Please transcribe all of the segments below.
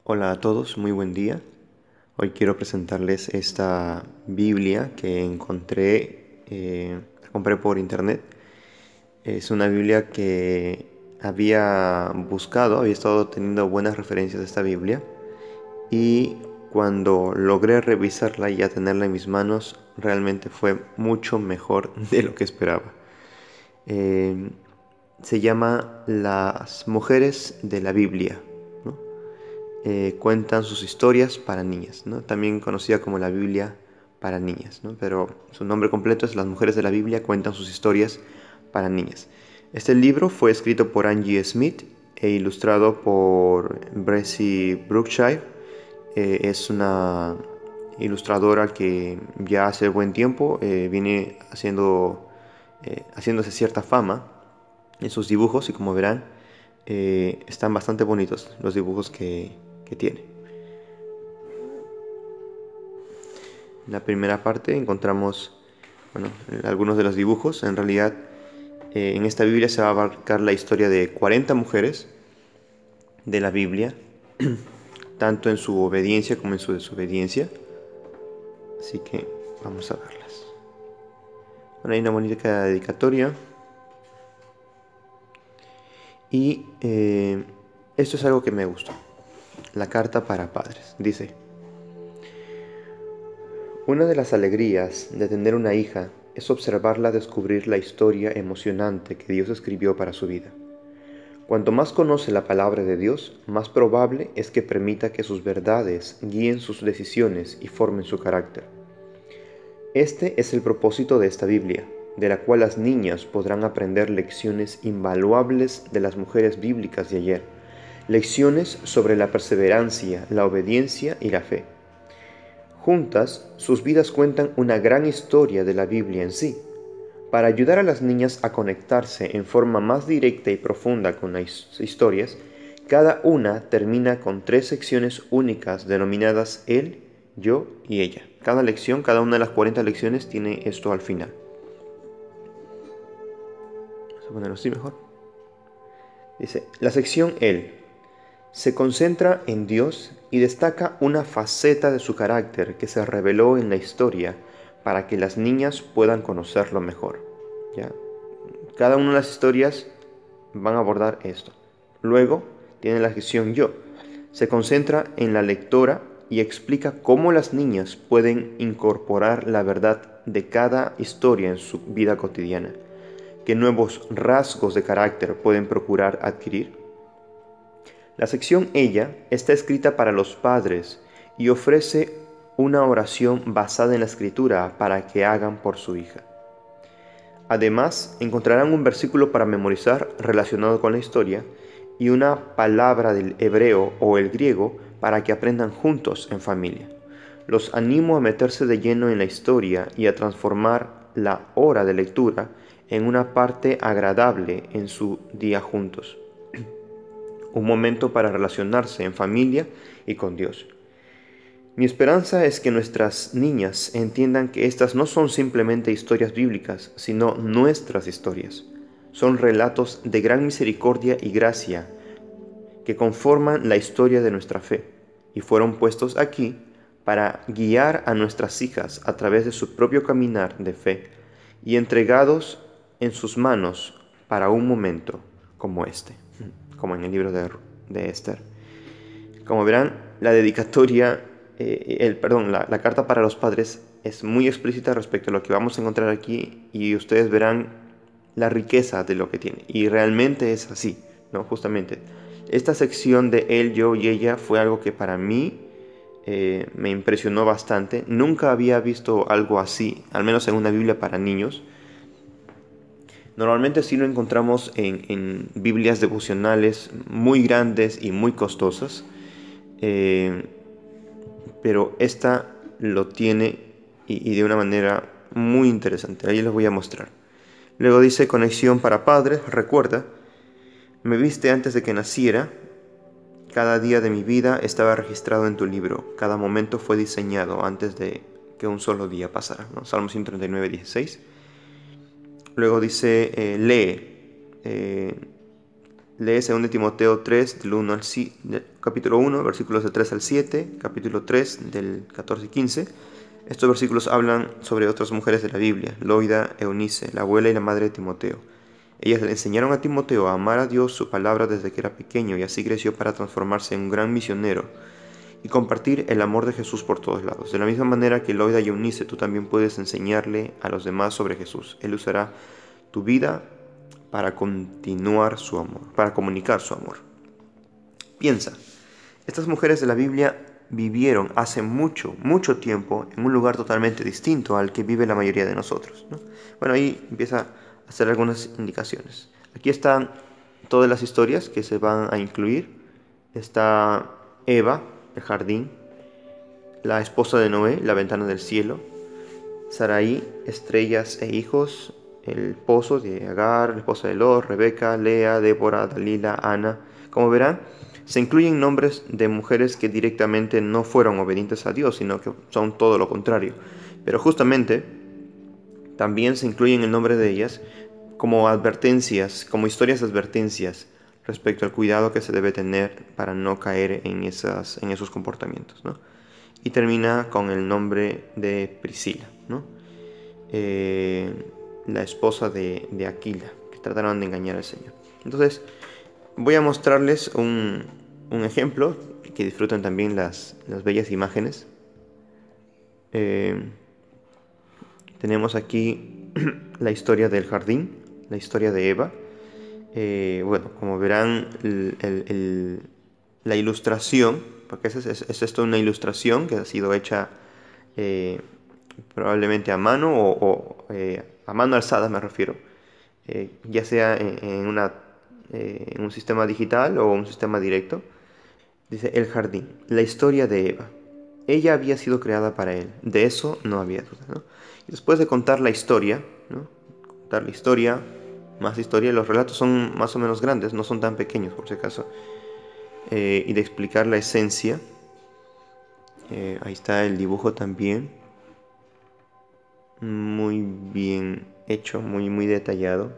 Hola a todos, muy buen día. Hoy quiero presentarles esta Biblia que compré por internet. Es una Biblia que había estado teniendo buenas referencias de esta Biblia y cuando logré revisarla y ya tenerla en mis manos, realmente fue mucho mejor de lo que esperaba. Eh, Se llama Las Mujeres de la Biblia, ¿no? Cuentan sus historias para niñas, ¿no? También conocida como la Biblia para niñas, ¿no? Pero su nombre completo es Las Mujeres de la Biblia cuentan sus historias para niñas. Este libro fue escrito por Angie Smith e ilustrado por Bressie Brookshire. Es una ilustradora que ya hace buen tiempo viene haciéndose cierta fama en sus dibujos y como verán están bastante bonitos los dibujos que tiene. En la primera parte encontramos algunos de los dibujos. En realidad, en esta Biblia se va a abarcar la historia de 40 mujeres de la Biblia, tanto en su obediencia como en su desobediencia. Así que vamos a verlas. Bueno, hay una bonita dedicatoria. Y esto es algo que me gustó. La carta para padres. Dice: una de las alegrías de tener una hija es observarla descubrir la historia emocionante que Dios escribió para su vida. Cuanto más conoce la palabra de Dios, más probable es que permita que sus verdades guíen sus decisiones y formen su carácter. Este es el propósito de esta Biblia, de la cual las niñas podrán aprender lecciones invaluables de las mujeres bíblicas de ayer, lecciones sobre la perseverancia, la obediencia y la fe. Juntas, sus vidas cuentan una gran historia de la Biblia en sí. Para ayudar a las niñas a conectarse en forma más directa y profunda con las historias, cada una termina con 3 secciones únicas denominadas él, yo y ella. Cada lección, cada una de las 40 lecciones tiene esto al final. Vamos a ponerlo así mejor. Dice, la sección él se concentra en Dios y destaca una faceta de su carácter que se reveló en la historia para que las niñas puedan conocerlo mejor. ¿Ya? Cada una de las historias van a abordar esto. Luego tiene la sección yo. Se concentra en la lectora y explica cómo las niñas pueden incorporar la verdad de cada historia en su vida cotidiana, qué nuevos rasgos de carácter pueden procurar adquirir. La sección ella está escrita para los padres y ofrece una oración basada en la escritura para que hagan por su hija. Además, encontrarán un versículo para memorizar relacionado con la historia y una palabra del hebreo o el griego para que aprendan juntos en familia. Los animo a meterse de lleno en la historia y a transformar la hora de lectura en una parte agradable en su día juntos. Un momento para relacionarse en familia y con Dios. Mi esperanza es que nuestras niñas entiendan que estas no son simplemente historias bíblicas, sino nuestras historias. Son relatos de gran misericordia y gracia que conforman la historia de nuestra fe y fueron puestos aquí para guiar a nuestras hijas a través de su propio caminar de fe y entregados en sus manos para un momento como este, como en el libro de Esther. Como verán, la dedicatoria, la carta para los padres es muy explícita respecto a lo que vamos a encontrar aquí y ustedes verán la riqueza de lo que tiene. Y realmente es así, ¿no? Justamente, esta sección de él, yo y ella fue algo que para mí me impresionó bastante. Nunca había visto algo así, al menos en una Biblia para niños. Normalmente sí lo encontramos en Biblias devocionales muy grandes y muy costosas. Eh, pero esta lo tiene y de una manera muy interesante. Ahí les voy a mostrar. Luego dice conexión para padres. Recuerda, me viste antes de que naciera. Cada día de mi vida estaba registrado en tu libro. Cada momento fue diseñado antes de que un solo día pasara, ¿no? Salmo 139, 16. Luego dice lee. lee 2 Timoteo 3, capítulo 1, versículos del 3 al 7, capítulo 3, del 14 y 15. Estos versículos hablan sobre otras mujeres de la Biblia, Loida, Eunice, la abuela y la madre de Timoteo. Ellas le enseñaron a Timoteo a amar a Dios, su palabra, desde que era pequeño, y así creció para transformarse en un gran misionero y compartir el amor de Jesús por todos lados. De la misma manera que Loida y Eunice, tú también puedes enseñarle a los demás sobre Jesús. Él usará tu vida para continuar su amor, para comunicar su amor. Piensa, estas mujeres de la Biblia vivieron hace mucho, mucho tiempo en un lugar totalmente distinto al que vive la mayoría de nosotros, ¿no? Bueno, ahí empieza a hacer algunas indicaciones. Aquí están todas las historias que se van a incluir. Está Eva, el jardín; la esposa de Noé, la ventana del cielo; Sarai, estrellas e hijos; el pozo de Agar, la esposa de Lot; Rebeca, Lea, Débora, Dalila, Ana. Como verán, se incluyen nombres de mujeres que directamente no fueron obedientes a Dios, sino que son todo lo contrario. Pero justamente también se incluyen el nombre de ellas como advertencias, como historias de advertencias respecto al cuidado que se debe tener para no caer en esos comportamientos, ¿no? Y termina con el nombre de Priscila, ¿no? La esposa de Aquila, que trataron de engañar al Señor. Entonces, voy a mostrarles un ejemplo, que disfruten también las bellas imágenes. Tenemos aquí la historia del jardín, la historia de Eva. Bueno, como verán, la ilustración, porque es esto una ilustración que ha sido hecha probablemente a mano o a mano alzada, me refiero, ya sea en un sistema digital o un sistema directo. Dice: el jardín, la historia de Eva. Ella había sido creada para él, de eso no había duda, ¿no? Y después de contar la historia, ¿no? Contar la historia, más historia, los relatos son más o menos grandes, no son tan pequeños por si acaso, y de explicar la esencia. Ahí está el dibujo también, muy bien hecho, muy detallado.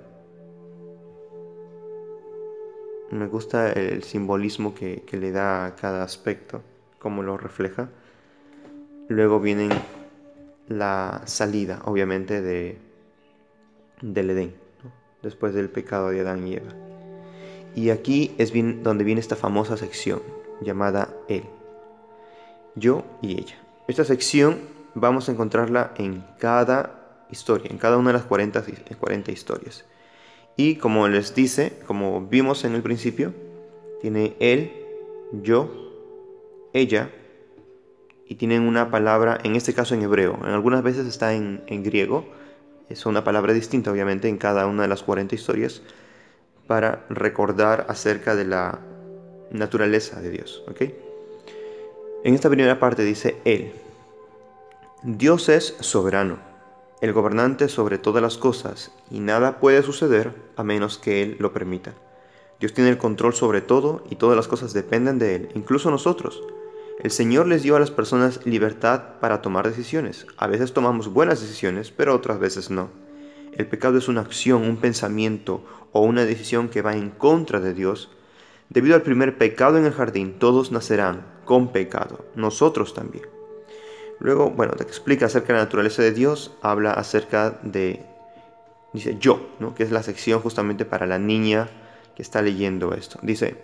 Me gusta el simbolismo que le da a cada aspecto, cómo lo refleja. Luego viene la salida, obviamente, del Edén, ¿no? Después del pecado de Adán y Eva. Y aquí es donde viene esta famosa sección llamada Él, yo y ella. Esta sección vamos a encontrarla en cada historia, en cada una de las 40 historias. Y como les dice, como vimos en el principio, tiene él, yo, ella, y tienen una palabra, en este caso en hebreo. En algunas veces está en griego. Es una palabra distinta, obviamente, en cada una de las 40 historias, para recordar acerca de la naturaleza de Dios, ¿ok? En esta primera parte dice Él. Dios es soberano, el gobernante sobre todas las cosas, y nada puede suceder a menos que Él lo permita. Dios tiene el control sobre todo y todas las cosas dependen de Él, incluso nosotros. El Señor les dio a las personas libertad para tomar decisiones. A veces tomamos buenas decisiones, pero otras veces no. El pecado es una acción, un pensamiento o una decisión que va en contra de Dios. Debido al primer pecado en el jardín, todos nacerán con pecado, nosotros también. Luego, bueno, te explica acerca de la naturaleza de Dios, habla acerca de, dice yo, ¿no? Que es la sección justamente para la niña que está leyendo esto. Dice: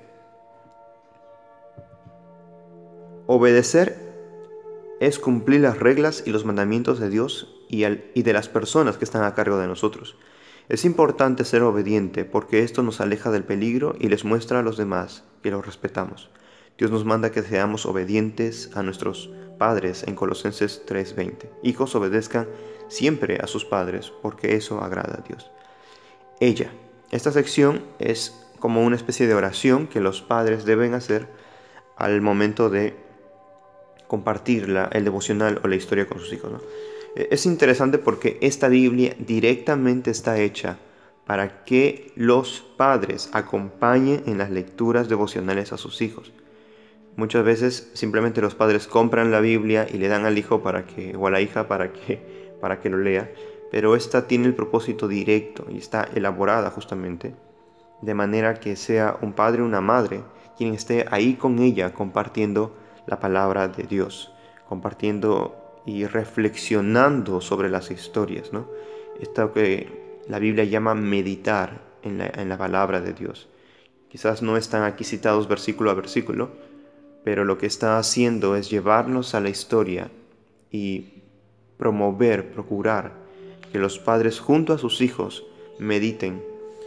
obedecer es cumplir las reglas y los mandamientos de Dios y de las personas que están a cargo de nosotros. Es importante ser obediente porque esto nos aleja del peligro y les muestra a los demás que los respetamos. Dios nos manda que seamos obedientes a nuestros padres en Colosenses 3:20. Hijos, obedezcan siempre a sus padres porque eso agrada a Dios. Ella. Esta sección es como una especie de oración que los padres deben hacer al momento de compartir el devocional o la historia con sus hijos, ¿no? Es interesante porque esta Biblia directamente está hecha para que los padres acompañen en las lecturas devocionales a sus hijos. Muchas veces simplemente los padres compran la Biblia y le dan al hijo o a la hija para que lo lea, pero esta tiene el propósito directo y está elaborada justamente de manera que sea un padre o una madre quien esté ahí con ella compartiendo la palabra de Dios, compartiendo y reflexionando sobre las historias, ¿no? Esto que la Biblia llama meditar en la palabra de Dios. Quizás no están aquí citados versículo a versículo, pero lo que está haciendo es llevarnos a la historia y procurar que los padres junto a sus hijos mediten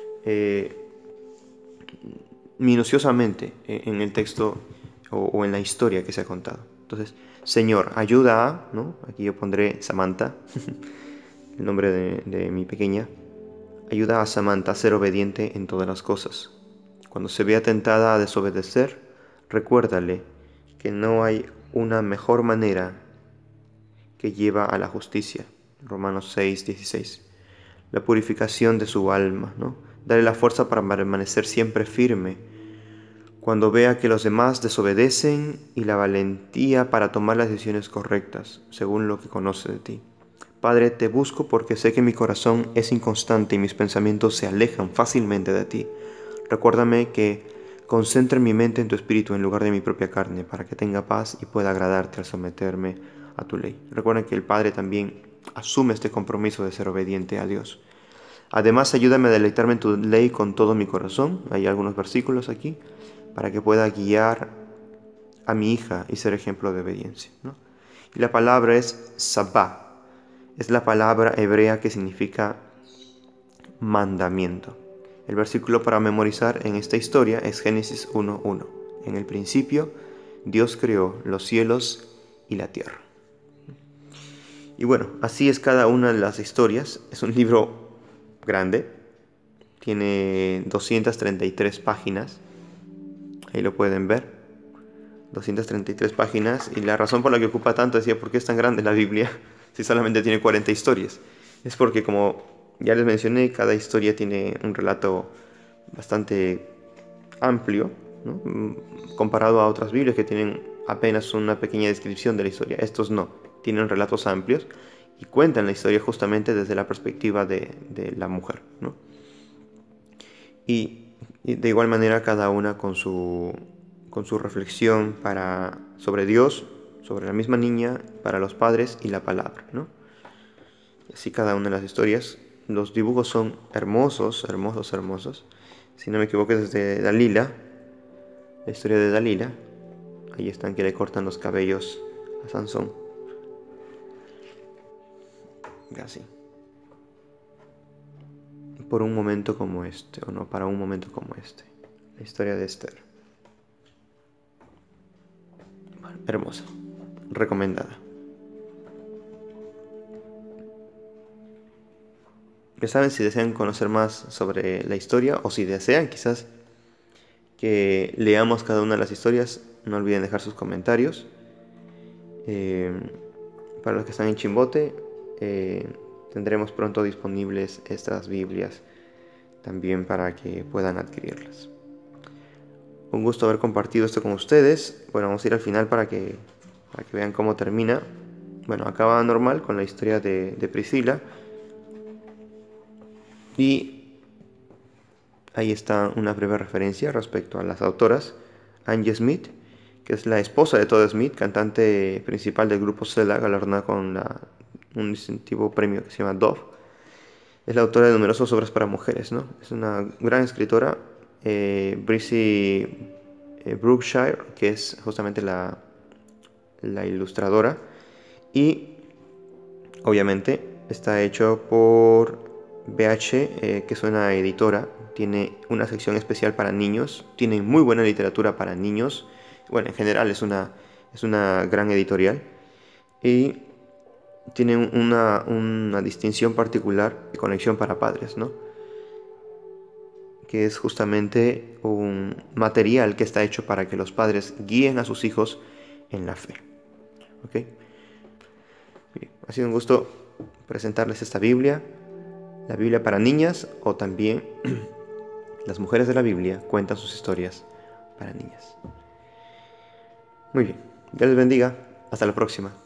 minuciosamente en el texto o en la historia que se ha contado. Entonces, Señor, ayuda a, ¿no? Aquí yo pondré Samantha, el nombre de mi pequeña. Ayuda a Samantha a ser obediente en todas las cosas. Cuando se vea tentada a desobedecer, recuérdale que no hay una mejor manera que lleva a la justicia. Romanos 6:16. La purificación de su alma, ¿no? Dale la fuerza para permanecer siempre firme cuando vea que los demás desobedecen y la valentía para tomar las decisiones correctas, según lo que conoce de ti. Padre, te busco porque sé que mi corazón es inconstante y mis pensamientos se alejan fácilmente de ti. Recuérdame que concentre mi mente en tu espíritu en lugar de mi propia carne, para que tenga paz y pueda agradarte al someterme a tu ley. Recuerden que el Padre también asume este compromiso de ser obediente a Dios. Además, ayúdame a deleitarme en tu ley con todo mi corazón. Hay algunos versículos aquí para que pueda guiar a mi hija y ser ejemplo de obediencia, ¿no? Y la palabra es sabá. Es la palabra hebrea que significa mandamiento. El versículo para memorizar en esta historia es Génesis 1:1. En el principio, Dios creó los cielos y la tierra. Y bueno, así es cada una de las historias. Es un libro grande. Tiene 233 páginas. Ahí lo pueden ver. 233 páginas. Y la razón por la que ocupa tanto, decía, ¿por qué es tan grande la Biblia si solamente tiene 40 historias? Es porque, como ya les mencioné, cada historia tiene un relato bastante amplio, ¿no? Comparado a otras Biblias que tienen apenas una pequeña descripción de la historia. Estos no, tienen relatos amplios y cuentan la historia justamente desde la perspectiva de la mujer, ¿no? Y de igual manera cada una con su reflexión sobre Dios, sobre la misma niña, para los padres y la palabra, ¿no? Y así cada una de las historias. Los dibujos son hermosos, hermosos, hermosos. Si no me equivoco es de Dalila, la historia de Dalila. Ahí están que le cortan los cabellos a Sansón. Así. Por un momento como este, o no, para un momento como este. La historia de Esther. Bueno, hermosa. Recomendada. Ya saben, si desean conocer más sobre la historia, o si desean quizás que leamos cada una de las historias, no olviden dejar sus comentarios. Para los que están en Chimbote, tendremos pronto disponibles estas Biblias también para que puedan adquirirlas. Un gusto haber compartido esto con ustedes. Bueno, vamos a ir al final para que vean cómo termina. Bueno, acaba normal con la historia de Priscila. Y ahí está una breve referencia respecto a las autoras. Angie Smith, que es la esposa de Todd Smith, cantante principal del grupo Selah, galardonada con un distintivo premio que se llama Dove. Es la autora de numerosas obras para mujeres, ¿no? Es una gran escritora. Breezy Brookshire, que es justamente la ilustradora. Y obviamente está hecho por BH, que es una editora. Tiene una sección especial para niños. Tiene muy buena literatura para niños. Bueno, en general es una gran editorial. Y tiene una distinción particular de conexión para padres, ¿no? Que es justamente un material que está hecho para que los padres guíen a sus hijos en la fe. ¿Ok? Bien, ha sido un gusto presentarles esta Biblia, la Biblia para niñas, o también las mujeres de la Biblia cuentan sus historias para niñas. Muy bien, Dios les bendiga, hasta la próxima.